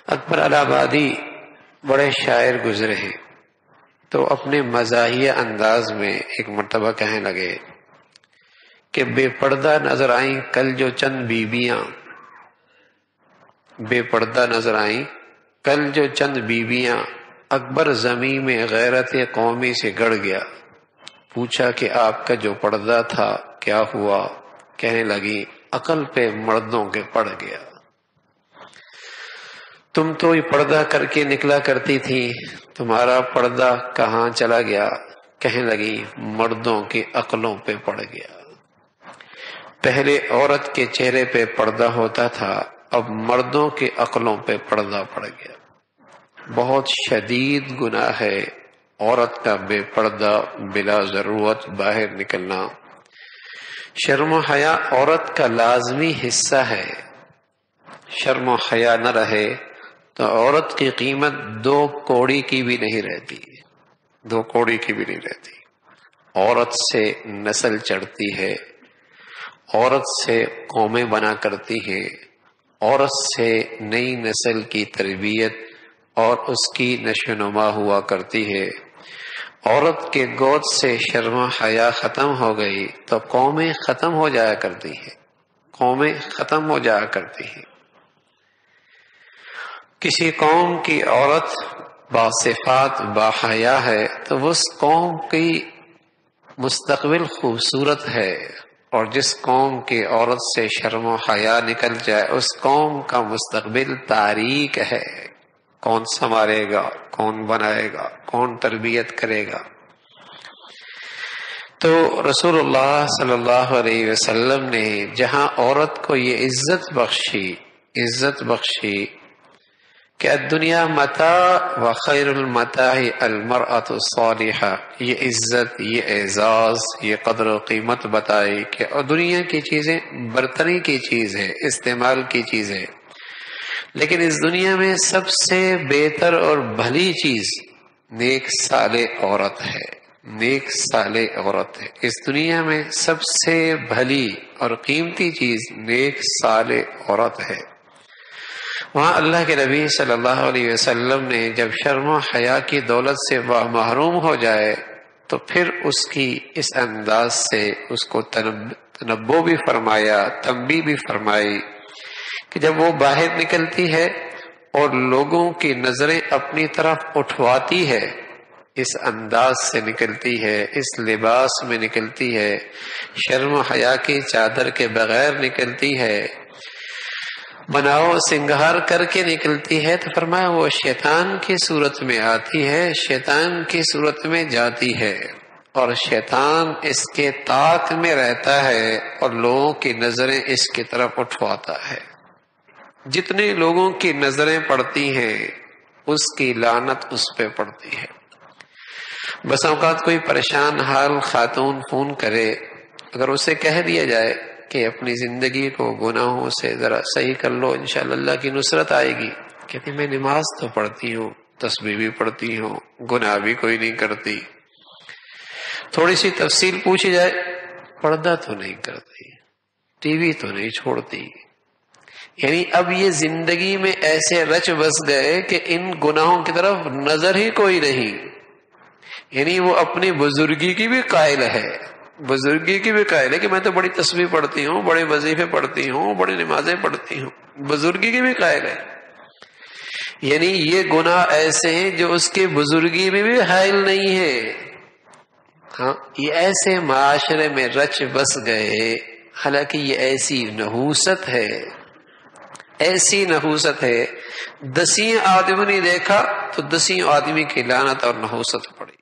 اکبر الہ آبادی بڑے شاعر گزرے ہیں، تو اپنے مزاحیہ انداز میں ایک مرتبہ کہنے لگے کہ بے پردہ نظر آئیں کل جو چند بیویاں، بے پردہ نظر آئیں کل جو چند بیویاں، اکبر زمین میں غیرت قومی سے گڑ گیا، پوچھا کہ آپ کا جو پردہ تھا کیا ہوا؟ کہنے لگی عقل پہ مردوں کے پڑ گیا۔ تم تو یہ پردہ کر کے نکلا کرتی تھی، تمہارا پردہ کہاں چلا گیا؟ کہنے لگی مردوں کی عقلوں پہ پڑ گیا۔ پہلے عورت کے چہرے پہ پردہ ہوتا تھا، اب مردوں کی عقلوں پہ پردہ پڑ گیا۔ بہت شدید گناہ ہے عورت کا بے پردہ بلا ضرورت باہر نکلنا۔ شرم و حیا عورت کا لازمی حصہ ہے۔ شرم و حیا نہ رہے تو عورت کی قیمت 2 کوڑی کی بھی نہیں رہتی، 2 کوڑی کی بھی نہیں رہتی۔ عورت سے نسل چڑھتی ہے، عورت سے قومیں بنا کرتی ہیں، عورت سے نئی نسل کی تربیت اور اس کی نشو و نما ہوا کرتی ہے۔ عورت کے گود سے شرم و حیا ختم ہو گئی تو قومیں ختم ہو جایا کرتی ہیں، قومیں ختم ہو جایا کرتی ہیں۔ کسی قوم کی عورت باصفات باحیا ہے تو اس قوم کی مستقبل خوبصورت ہے، اور جس قوم کی عورت سے شرم و حیا نکل جائے اس قوم کا مستقبل تاریک ہے۔ کون سنوارے گا، کون بنائے گا، کون تربیت کرے گا؟ تو رسول اللہ صلی اللہ علیہ وسلم نے جہاں عورت کو یہ عزت بخشی کہ الدنیا متاع و خیر المتاع المرأة الصالحہ، یہ عزت، یہ اعزاز، یہ قدر و قیمت بتائی کہ دنیا کی چیزیں برتری کی چیز ہے، استعمال کی چیز ہے، لیکن اس دنیا میں سب سے بہتر اور بھلی چیز نیک صالح عورت ہے، نیک صالح عورت ہے۔ اس دنیا میں سب سے بھلی اور قیمتی چیز نیک صالح عورت ہے۔ وہاں اللہ کے نبی صلی اللہ علیہ وسلم نے جب شرم و حیا کی دولت سے وہ محروم ہو جائے تو پھر اس کی اس انداز سے اس کو تنبو بھی فرمایا، تنبیہ بھی فرمائی کہ جب وہ باہر نکلتی ہے اور لوگوں کی نظریں اپنی طرف اٹھواتی ہے، اس انداز سے نکلتی ہے، اس لباس میں نکلتی ہے، شرم و حیا کی چادر کے بغیر نکلتی ہے، بناؤ سنگھار کر کے نکلتی ہے، تو فرمایا وہ شیطان کی صورت میں آتی ہے، شیطان کی صورت میں جاتی ہے، اور شیطان اس کے طاق میں رہتا ہے اور لوگوں کی نظریں اس کی طرف اٹھواتا ہے۔ جتنے لوگوں کی نظریں پڑتی ہیں اس کی لعنت اس پہ پڑتی ہے۔ بس اوقات کوئی پریشان حال خاتون فون کرے، اگر اسے کہہ دیا جائے کہ اپنی زندگی کو گناہوں سے ذرا صحیح کر لو، انشاءاللہ اللہ کی نصرت آئے گی، کہتی میں نماز تو پڑھتی ہوں، تسبیح بھی پڑھتی ہوں، گناہ بھی کوئی نہیں کرتی۔ تھوڑی سی تفصیل پوچھی جائے، پردہ تو نہیں کرتی، ٹی وی تو نہیں چھوڑتی۔ یعنی اب یہ زندگی میں ایسے رچ بس گئے کہ ان گناہوں کی طرف نظر ہی کوئی نہیں۔ یعنی وہ اپنی بزرگی کی بھی قائل ہے، بزرگی کی بھی قائل ہے کہ میں تو بڑی تسبیح پڑھتی ہوں، بڑے وظیفے پڑھتی ہوں، بڑی نمازیں پڑھتی ہوں، بزرگی کی بھی قائل ہے۔ یعنی یہ گناہ ایسے ہیں جو اس کے بزرگی میں بھی حائل نہیں ہے۔ ہاں، یہ ایسے معاشرے میں رچ بس گئے، حالانکہ یہ ایسی نحوست ہے، ایسی نحوست ہے، 10 آدمی نے دیکھا تو 10 آدمی کی لعنت اور نحوست پڑی۔